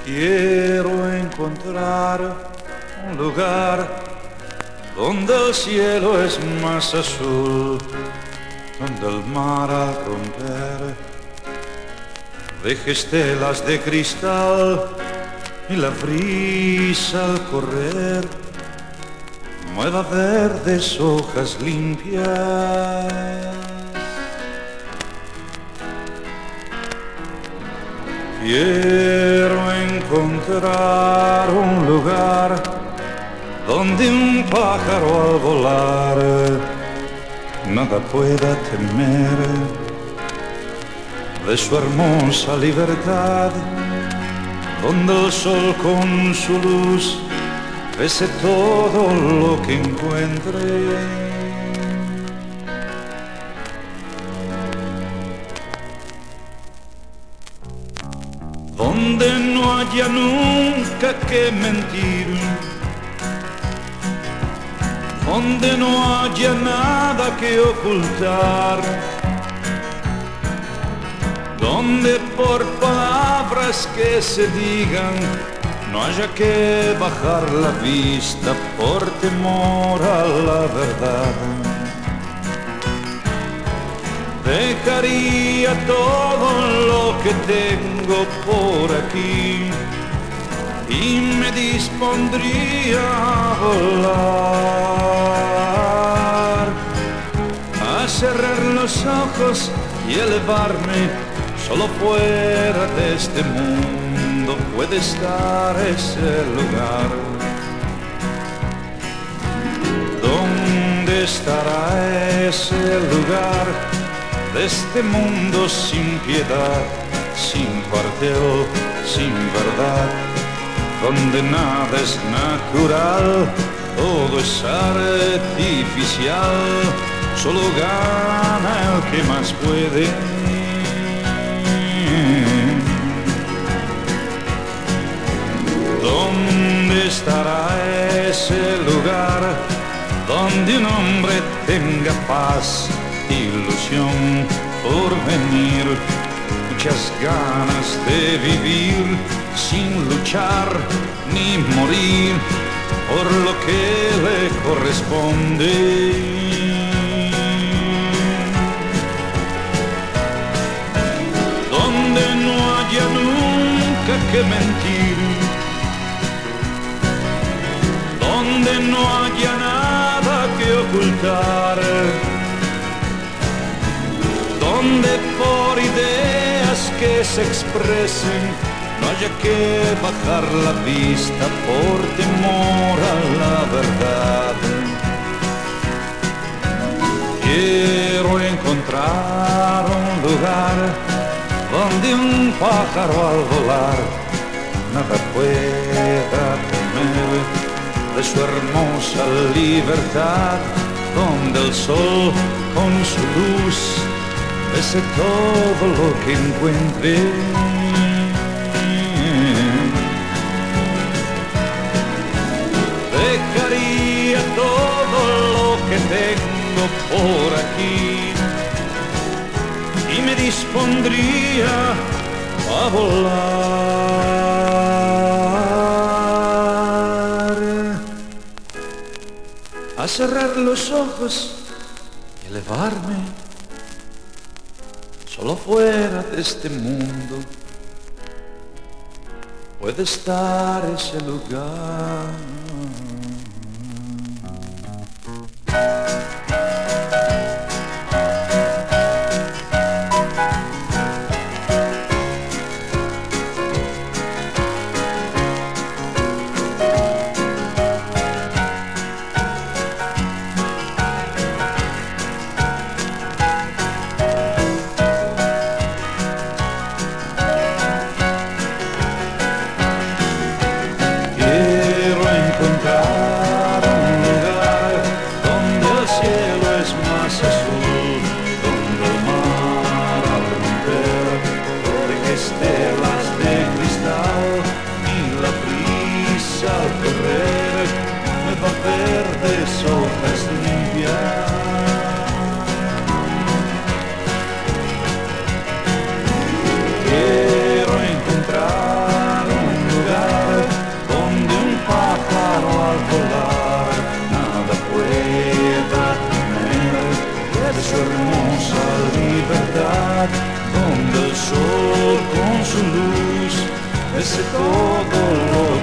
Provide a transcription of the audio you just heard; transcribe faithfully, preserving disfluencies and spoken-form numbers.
Quiero encontrar un lugar donde el cielo es más azul, donde el mar al romper deje estelas de cristal y la brisa al correr mueva verdes hojas limpias. Quiero encontrar un lugar donde un pájaro al volar nada pueda temer de su hermosa libertad, donde el sol con su luz bese todo lo que encuentre. Donde no haya nunca que mentir, donde no haya nada que ocultar, donde por palabras que se digan no haya que bajar la vista por temor a la verdad. Dejaría todo lo que tengo por aquí y me dispondría a volar, a cerrar los ojos y elevarme. Solo fuera de este mundo puede estar ese lugar. ¿Dónde estará ese lugar de este mundo sin piedad, sin cuartel, sin verdad, donde nada es natural, todo es artificial, solo gana el que más puede? ¿Dónde estará ese lugar donde un hombre tenga paz, ilusión por venir, muchas ganas de vivir sin luchar ni morir por lo que le corresponde? Donde no haya nunca que mentir, donde no haya nada que ocultar, donde por ideas que se expresen no haya que bajar la vista por temor a la verdad. Quiero encontrar un lugar donde un pájaro al volar nada pueda temer de su hermosa libertad, donde el sol con su luz bese todo lo que encuentre. Dejaría todo lo que tengo por aquí y me dispondría a volar, a cerrar los ojos y elevarme. Solo fuera de este mundo puede estar ese lugar. Quiero encontrar de su hermosa libertad, donde el sol con su luz mece todo lo